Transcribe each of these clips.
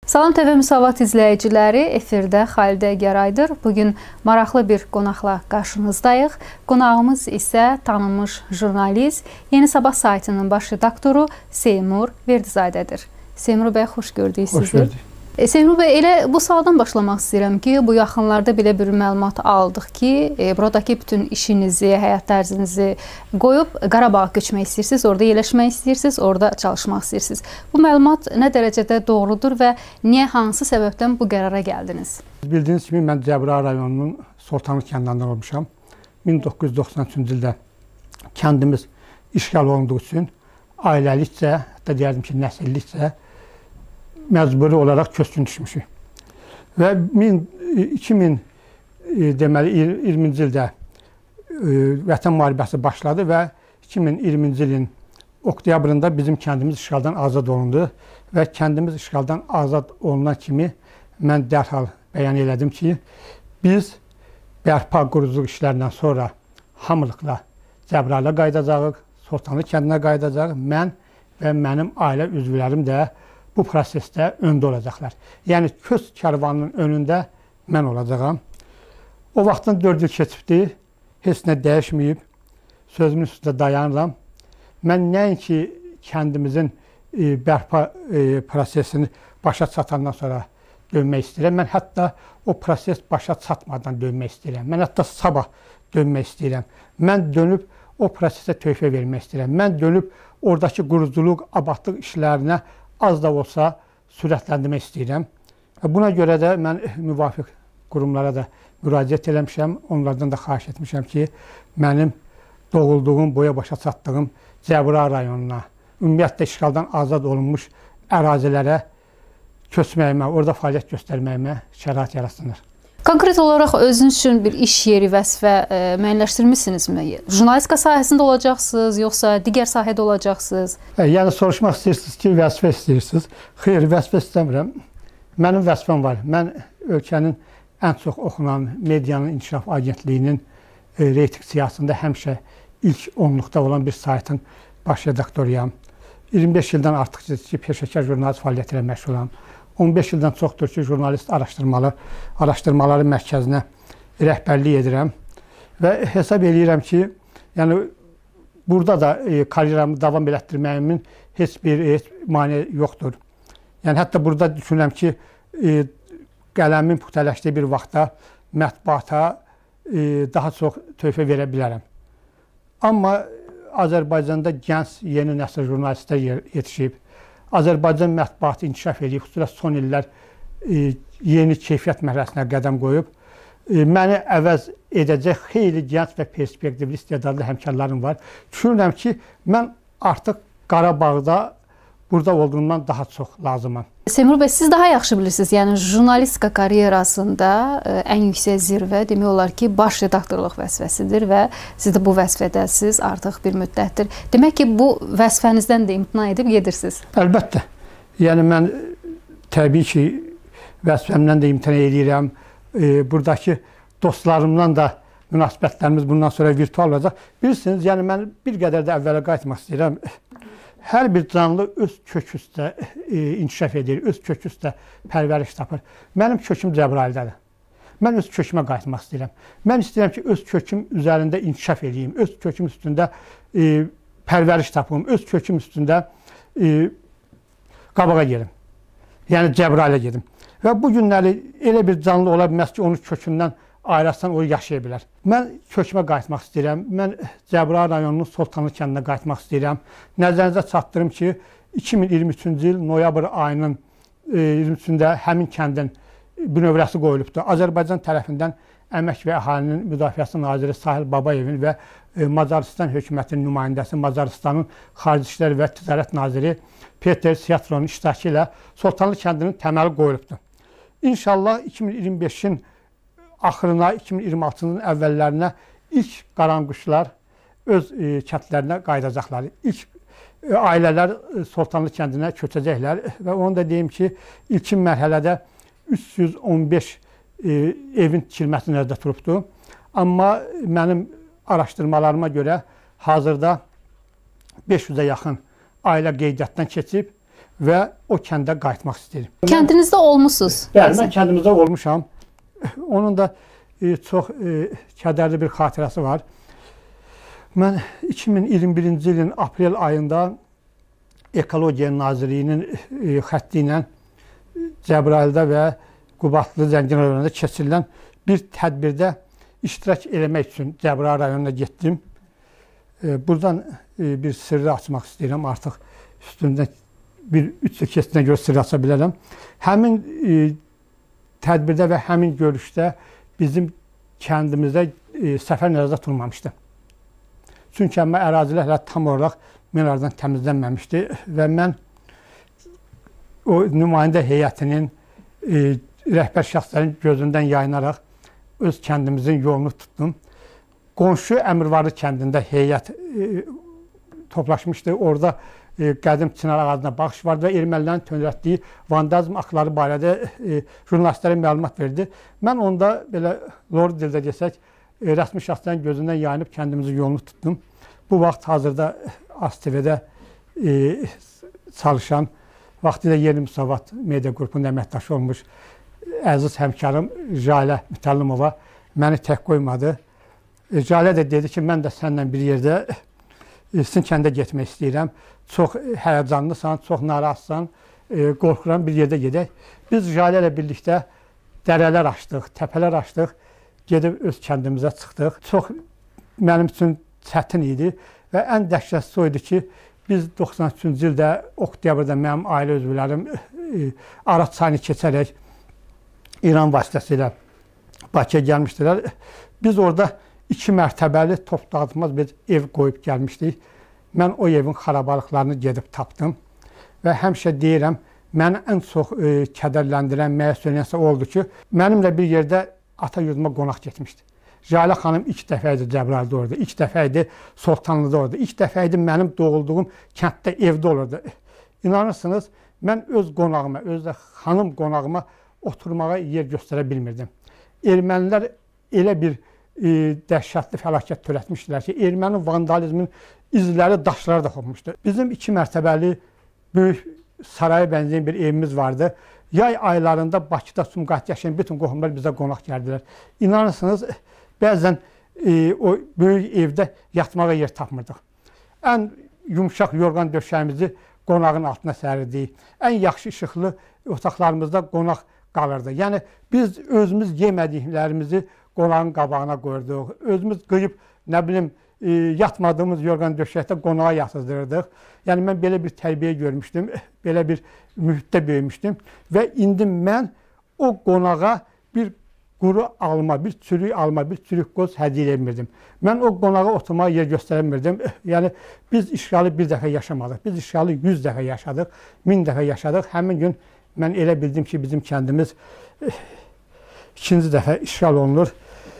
Salam TV Müsavat izləyiciləri, efirdə Xalidə Gəraydır. Bugün maraqlı bir qonaqla qarşınızdayıq. Qonağımız isə tanınmış jurnalist, Yeni Sabah saytının baş redaktoru Seymur Verdizadədir. Seymur bəy, xoş gördük sizi. Xoş gördük. Seymur bəy, elə bu sualdan başlamaq istəyirəm ki, bu yaxınlarda belə bir məlumat aldıq ki, buradakı bütün işinizi, həyat tərzinizi qoyub Qarabağa köçmək istəyirsiniz, orada yerləşmək istəyirsiniz, orada çalışmaq istəyirsiniz. Bu məlumat nə dərəcədə doğrudur və niyə, hansı səbəbdən bu qərara gəldiniz? Bildiyiniz kimi, mən Cəbrayıl rayonunun Sultanlı kəndindən olmuşam. 1993-cü ildə kəndimiz işğal olunduğu üçün ailəlikcə, hətta deyərdim ki, nəsillikcə məcburi olaraq köçkün düşmüşük. Və 2020-ci ildə Vətən müharibəsi başladı və 2020-ci ilin oktyabrında bizim kəndimiz işğaldan azad olundu və kəndimiz işğaldan azad olunan kimi mən dərhal bəyan elədim ki, biz bərpa quruculuq işlərindən sonra hamılıqla Cəbrayıla qayıdacağıq, Sultanlı kəndinə qayıdacağıq. Mən və mənim ailə üzvlərim də bu prosesdə öndə olacaqlar. Yəni, köç kərvanının önündə mən olacağam. O vaxtdan 4 il keçibdi, heç nə dəyişməyib, sözümün üstündə dayanıram. Mən nəinki kəndimizin bərpa prosesini başa çatandan sonra dönmək istəyirəm. Mən hətta o proses başa çatmadan dönmək istəyirəm. Mən hətta sabah dönmək istəyirəm. Mən dönüb o prosesə töhfə vermək istəyirəm. Mən dönüb oradakı quruculuq, abadlıq işlərinə az da olsa sürətləndirmək istəyirəm. Buna görə də mən müvafiq qurumlara da müraciət eləmişəm. Onlardan da xahiş etmişəm ki, mənim doğulduğum, boya başa çatdığım Cəbrayıl rayonuna, ümumiyyətlə işğaldan azad olunmuş ərazilərə köçməyimə, orada fəaliyyət göstərməyimə şərait yaratsınlar. Konkret olaraq özünüz üçün bir iş yeri, vəzifə müəyyənləşdirmisinizmi? Jurnalistika sahəsində olacaqsınız, yoxsa digər sahədə olacaqsınız? Yəni, soruşmaq istəyirsiniz ki, vəzifə istəyirsiniz. Xeyr, vəzifə istəmirəm. Mənim vəzifəm var. Mən ölkənin ən çox oxunan Medianın İnkişaf Agentliyinin reyting siyasında həmişə ilk 10-luqda olan bir saytın baş redaktoruyam. 25 ildən artıq ki, peşəkar jurnalist fəaliyyəti ilə məşğulam. 15 ildən çoxdur ki, jurnalist araşdırmaları mərkəzinə rəhbərlik edirəm və hesab edirəm ki, yəni, burada da karyeramı davam elətdirməyimin heç bir mane yoxdur. Yəni, hətta burada düşünürəm ki, qələmin puxtələşdiyi bir vaxtda mətbuata daha çox töhfə verə bilərəm. Amma Azərbaycanda gənc, yeni nəsil jurnalistlər yetişib. Azərbaycan mətbuatı inkişaf edib, xüsusilə son illər yeni keyfiyyət mərhələsinə qədəm qoyub. Məni əvəz edəcək xeyli gənc və perspektivli istedadlı həmkarlarım var. Düşünürəm ki, mən artıq Qarabağda burada olduğumdan daha çox lazımam. Seymur bəy, siz daha yaxşı bilirsiniz. Yəni, jurnalistika karyerasında ən yüksək zirvə demək olar ki, baş redaktorluq vəzifəsidir və siz də bu vəzifədəsiz artıq bir müddətdir. Demək ki, bu vəzifənizdən də imtina edib gedirsiniz. Əlbəttə. Yəni, mən təbii ki, vəzifəmdən də imtina edirəm. Buradakı dostlarımdan da münasibətlərimiz bundan sonra virtual olacaq. Bilirsiniz, yəni, mən bir qədər də əvvələ qayıtmaq istəyirəm. Hər bir canlı öz kök üstə inkişaf edir, öz kök üstə pərvəriş tapır. Mənim köküm Cəbrayıldadır. Mən öz kökümə qayıtmaq istəyirəm. Mən istəyirəm ki, öz köküm üzərində inkişaf edeyim, öz köküm üstündə pərvəriş tapım, öz köküm üstündə qabağa gedim. Yəni, Cəbrayıla gedim. Və bu günləri elə bir canlı ola bilməz ki, onu kökündən ayırsan, o yaşaya bilər. Mən kökümə qayıtmaq istəyirəm. Mən Cəbrayıl rayonunun Sultanlı kəndinə qayıtmaq istəyirəm. Nəzərinizə çatdırım ki, 2023-cü il noyabr ayının 23-də həmin kəndin bünövrəsi qoyulubdur. Azərbaycan tərəfindən Əmək və Əhalinin Müdafiəsi Naziri Sahil Babayevin və Macaristan hökumətinin nümayəndəsi, Macaristanın Xarici İşlər və Ticarət Naziri Peter Siatronun iştirakı ilə Sultanlı kəndinin təməli qoyulubdur. İnşallah 2025-in axırına, 2026-cının əvvəllərinə ilk qaranquşlar öz kəndlərinə qayıdacaqlar. İlk ailələr Sultanlı kəndinə köçəcəklər və onu da deyim ki, ilkin mərhələdə 315 evin tikilməsi nəzərdə tutulubdur. Amma mənim araşdırmalarıma görə hazırda 500-ə yaxın ailə qeydiyyatdan keçib və o kəndə qayıtmaq istəyirəm. Kəndinizdə olmusunuz? Bəli, mən kəndimizdə olmuşam. Onun da çox kədərli bir xatirəsi var. Mən 2021-ci ilin aprel ayında Ekologiya Nazirliyinin xətti ilə Cəbrayılda və Qubadlı Zəngin rayonunda keçirilən bir tədbirdə iştirak eləmək üçün Cəbrayıl rayonuna getdim. Buradan bir sirri açmaq istəyirəm. Artıq üstündə bir 3 il keçdiyinə görə sirri aça bilərəm. Həmin tədbirdə və həmin görüşdə bizim kəndimizdə səfər nəzərdə tutulmamışdı. Çünki amma ərazilər hələ tam olaraq minardan təmizlənməmişdi və mən o nümayəndə heyətinin rəhbər şəxslərin gözündən yayınaraq öz kəndimizin yolunu tutdum. Qonşu Əmirvarlı kəndində heyət toplaşmışdı. Orada qədim çınar ağacına baxış vardı və ermənilərin törətdiyi vandalizm aktları barədə jurnalistlərə məlumat verdi. Mən onda belə lord dildə desək, rəsmi şəxslərin gözündən yayınıb kəndimizin yolunu tutdum. Bu vaxt hazırda ASTV-də çalışan, vaxtilə Yeni Müsavat media qrupunun əməkdaşı olmuş əziz həmkarım Jalə Mütəllimova məni tək qoymadı. Jalə də dedi ki, mən də səninlə bir yerdə sizin kəndə getmək istəyirəm. Çox həyəcanlısan, çox narahatsan, qorxuram, bir yerdə gedək. Biz Jalə ilə birlikdə dərələr açdıq, təpələr açdıq, gedib öz kəndimizə çıxdıq. Çox mənim üçün çətin idi və ən dəhşətlisi o idi ki, biz 93-cü ildə oktyabrda mənim ailə üzvlərim Araz çayını keçərək İran vasitəsilə Bakıya gəlmişdilər. Biz orada 2 mərtəbəli top dağıtmaz bir ev qoyub gəlmişdik. Mən o evin xarabalıqlarını gedib tapdım və həmişə deyirəm, məni ən çox kədərləndirən, məyus eləyənsə oldu ki, mənimlə bir yerdə ata yurduma qonaq getmişdi. Jalə xanım ilk dəfə idi Cəbrayılda orada, ilk dəfə idi Sultanlıda orada, ilk dəfə idi mənim doğulduğum kənddə evdə olurdu. İnanırsınız, mən öz qonağıma, öz də xanım qonağıma oturmağa yer göstərə bilmirdim. Ermənilər elə bir dəhşətli fəlakət törətmişdilər ki, erməni vandalizmin izləri, daşları da qopmuşdu. Bizim 2 mərtəbəli böyük saraya bənzəyən bir evimiz vardı. Yay aylarında Bakıda Sumqayıtda yaşayan bütün qohumlar bizə qonaq gəldilər. İnanırsınız, bəzən o böyük evdə yatmağa yer tapmırdıq. Ən yumuşaq yorğan döşəyimizi qonağın altına sərirdik. Ən yaxşı işıqlı otaqlarımızda qonaq qalırdı. Yəni, biz özümüz yemədiklərimizi qonağın qabağına qoyurduq. Özümüz qıyıb, nə bilim, yatmadığımız yorğan döşəkdə qonağa yatızdırırdıq. Yəni, mən belə bir tərbiyə görmüşdüm, belə bir mühitdə böyümüşdüm və indi mən o qonağa bir quru alma, bir çürük alma, bir çürük qoz hədiyyə etmirdim. Mən o qonağa oturmağa yer göstərmirdim. Yəni, biz işğalı bir dəfə yaşamadıq. Biz işğalı 100 dəfə yaşadıq, 1000 dəfə yaşadıq. Həmin gün mən elə bildim ki, bizim kəndimiz ikinci dəfə işğal olunur.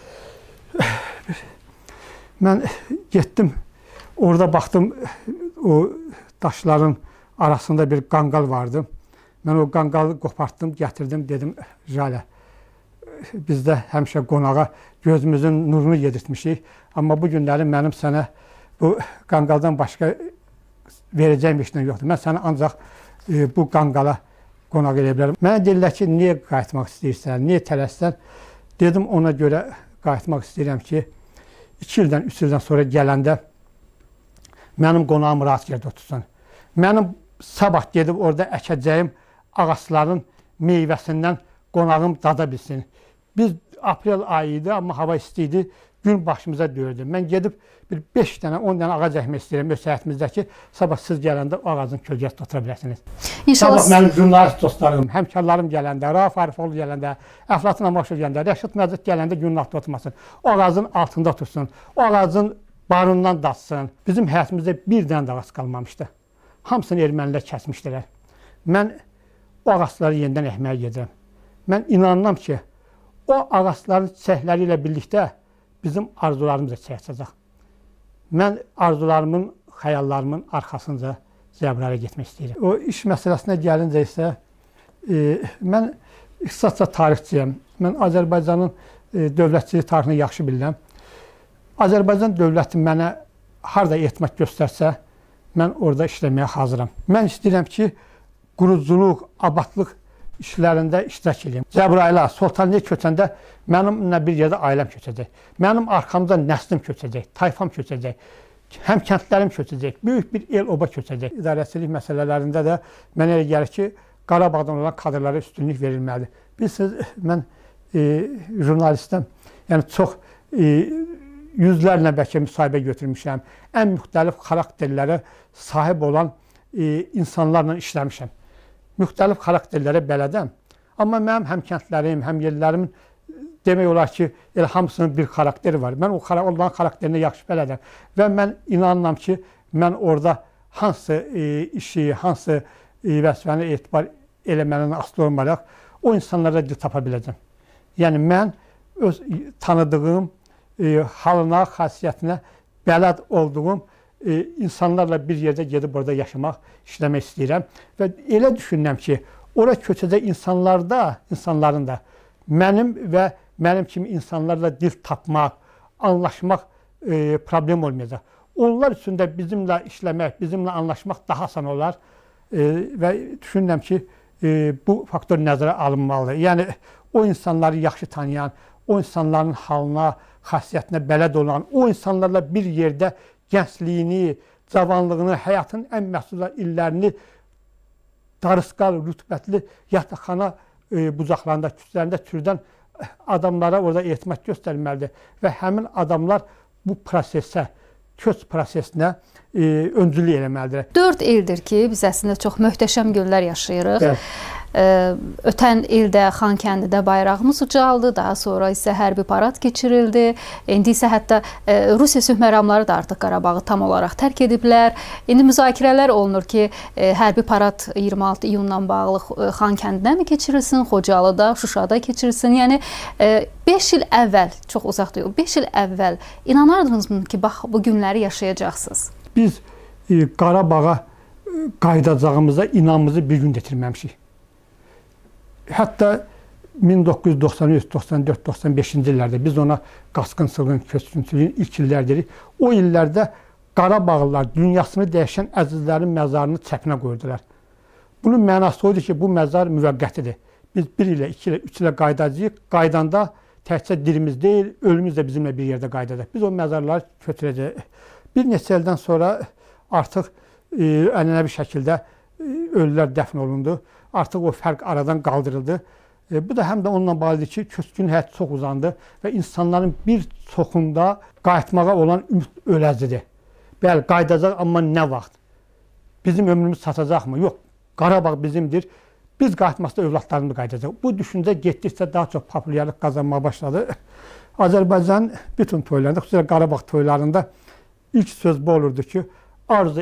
Mən getdim, orada baxdım, o daşların arasında bir qanqal vardı. Mən o qanqalı qopartdım, gətirdim, dedim, Jalə, biz də həmişə qonağa gözümüzün nurunu yedirtmişik. Amma bu günləri mənim sənə bu qanqaldan başqa verəcəyim işlə yoxdur. Mən sənə ancaq bu qanqala qonaq edə bilərəm. Mənə deyirlər ki, niyə qayıtmaq istəyirsən, niyə tələssən? Dedim, ona görə qayıtmaq istəyirəm ki, 2 ildən, 3 ildən sonra gələndə mənim qonağım rahat yerdə otursun. Mənim sabah gedib orada əkəcəyim ağacların meyvəsindən qonağım dada bilsin. Biz aprel ayı idi, amma hava isti idi, gün başımıza döyürdü. Mən gedib bir 5 dənə, 10 dənə ağac əkmək istəyirəm öz həyətimizdəki, sabah siz gələndə o ağacın kölgəsində otura biləsiniz. İnşallah. Sabah mənim jurnalist dostlarım, həmkarlarım gələndə, Rauf Arifoğlu gələndə, Əflatun Amaşov gələndə, Rəşid Məcid gələndə günün altında oturmasın. O ağacın altında otursun, o ağacın barından datsın. Bizim həyətimizdə bir dənə də ağac qalmamışdı. Hamısını ermənilər kəsmişdilər. Mən o ağacları yenidən əkməyə gedirəm. Mən inanıram ki, o ağacların çiçəkləri ilə birlikdə bizim arzularımız da çiçək. Mən arzularımın, xəyallarımın arxasınca Cəbrayıla getmək istəyirəm. O iş məsələsinə gəlincə isə, mən ixtisasca tarixçiyəm. Mən Azərbaycanın dövlətçilik tarixini yaxşı bilirəm. Azərbaycan dövləti mənə harada etmək göstərsə, mən orada işləməyə hazıram. Mən istəyirəm ki, quruculuq, abadlıq işlərində iştirak edeyim. Cəbrayıla, Sultanliyə köçəndə mənimlə bir yerdə ailəm köçəcək. Mənim arxamda nəslim köçəcək, tayfam köçəcək, həmkəndlərim köçəcək, böyük bir el-oba köçəcək. İdarəçilik məsələlərində də mənə elə gəlir ki, Qarabağdan olan kadrlara üstünlük verilməlidir. Bilirsiniz, mən jurnalistəm, yəni çox yüzlərlə bəlkə müsahibə götürmüşəm. Ən müxtəlif xarakterlərə sahib olan insanlarla işləmişəm. Müxtəlif xarakterlərə bələdəm. Amma mənim həmkəndlərim, həmyerlərimin demək olar ki, elə hamısının bir xarakteri var. Mən onların xarakterini yaxşı bələdəm. Və mən inanıram ki, mən orada hansı işi, hansı vəzifəni etibar eləməlindən asılı olmayaraq o insanlara dil tapa biləcəm. Yəni mən öz tanıdığım, halına, xasiyyətinə bələd olduğum insanlarla bir yerdə gedib orada yaşamaq, işləmək istəyirəm. Və elə düşünürəm ki, ora köçəcək insanların da mənim və mənim kimi insanlarla dil tapmaq, anlaşmaq problem olmayacaq. Onlar üçün də bizimlə işləmək, bizimlə anlaşmaq daha asan olar və düşünürəm ki, bu faktor nəzərə alınmalıdır. Yəni, o insanları yaxşı tanıyan, o insanların halına, xasiyyətinə bələd olan, o insanlarla bir yerdə gəncliyini, cavanlığını, həyatın ən məsudlar illərini darısqal, rütbətli yataqxana bucaqlarında, küçələrində çürüdən adamlara orada etimad göstərilməlidir. Və həmin adamlar bu prosesə, köç prosesinə öncülük eləməlidir. 4 ildir ki, biz əslində çox möhtəşəm günlər yaşayırıq. Evet. Ötən ildə Xankəndidə bayrağımız ucaldı, daha sonra isə hərbi parad keçirildi. İndi isə hətta Rusiya sülh məramları da artıq Qarabağı tam olaraq tərk ediblər. İndi müzakirələr olunur ki, hərbi parad 26 iyundan bağlı Xankəndidə mi keçirilsin, Xocalıda, Şuşada keçirilsin? Yəni 5 il əvvəl, çox uzaq deyil, 5 il əvvəl inanardınızmı ki, bax bu günləri yaşayacaqsınız? Biz Qarabağa qayıdacağımıza inanımızı bir gün getirməmişik. Hətta 1993, 94, 95-ci illərdə biz ona qaçqınçılığın, köçkünçülüyün ilk illərdir. O illərdə Qarabağlılar dünyasını dəyişən əzizlərin məzarını çəpinə qoydular. Bunun mənası oydu ki, bu məzar müvəqqətidir. Biz 1 ilə, 2 ilə, 3 ilə qaydacağıq. Qaydanda təkcə dilimiz deyil, ölümümüz də bizimlə bir yerdə qaydacaq. Biz o məzarları köçürəcəyik. Bir neçə ildən sonra artıq ənənəvi şəkildə ölülər dəfn olundu. Artıq o fərq aradan qaldırıldı. Bu da həm də onunla bağlıdır ki, köçkün həyat çox uzandı və insanların bir çoxunda qayıtmağa olan ümid öləzidir. Bəli, qayıdacaq, amma nə vaxt? Bizim ömrümüz çatacaqmı? Yox, Qarabağ bizimdir. Biz qayıtmazsa övladlarımız qayıdacaq. Bu düşüncə getdikcə daha çox populyarlıq qazanmaya başladı. Azərbaycanın bütün toylarında, xüsusilə Qarabağ toylarında ilk söz bu olurdu ki, arzu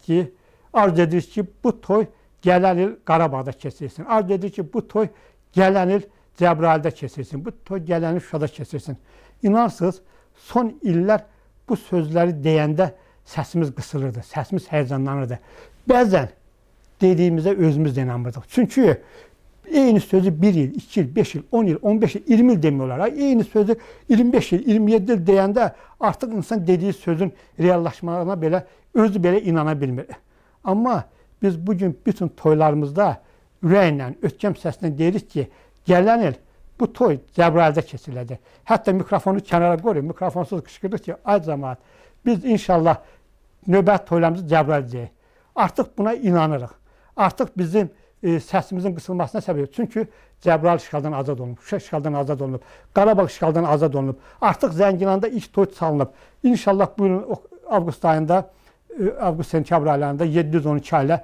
edirik ki, bu toy gələn il Qarabağda keçirilsin. Arzu edir ki, bu toy gələn il Cəbrayılda keçirilsin. Bu toy gələn il Şuşada keçirilsin. İnarsınız, son illər bu sözləri deyəndə səsimiz qısılırdı, səsimiz həyəcanlanırdı. Bəzən dediyimizə özümüz də inanmırdıq. Çünki eyni sözü 1 il, 2 il, 5 il, 10 il, 15 il, 20 il demiyorlar. Eyni sözü 25 il, 27 il deyəndə artıq insan dediyi sözün reallaşmalarına belə, özü belə inana bilmir. Amma biz bugün bütün toylarımızda ürəklə, ötkəm səslə deyirik ki, gələn il bu toy Cəbrayılda keçiriləcək. Hətta mikrofonu kənara qoyuruq, mikrofonsuz qışqırırıq ki, ay cəmaət, biz inşallah növbət toylarımızı Cəbrayılda. Artıq buna inanırıq. Artıq bizim səsimizin qısılmasına səbəb. Çünki Cəbrayıl işğaldan azad olunub, Şuşa işğaldan azad olunub, Qarabağ işğaldan azad olunub. Artıq Zəngilan'da ilk toy çalınıb. İnşallah bu ilin avqust ayında, avqust-sentyabr aylarında 712 ailə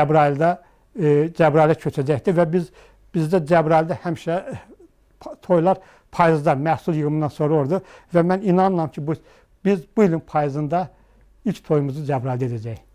Cəbrayıla köçəcəkdir və bizdə Cəbrayılda həmişə toylar payızda, məhsul yığımından sonra oldu və mən inanıram ki, biz bu ilin payızında ilk toyumuzu Cəbrayılda edəcəyik.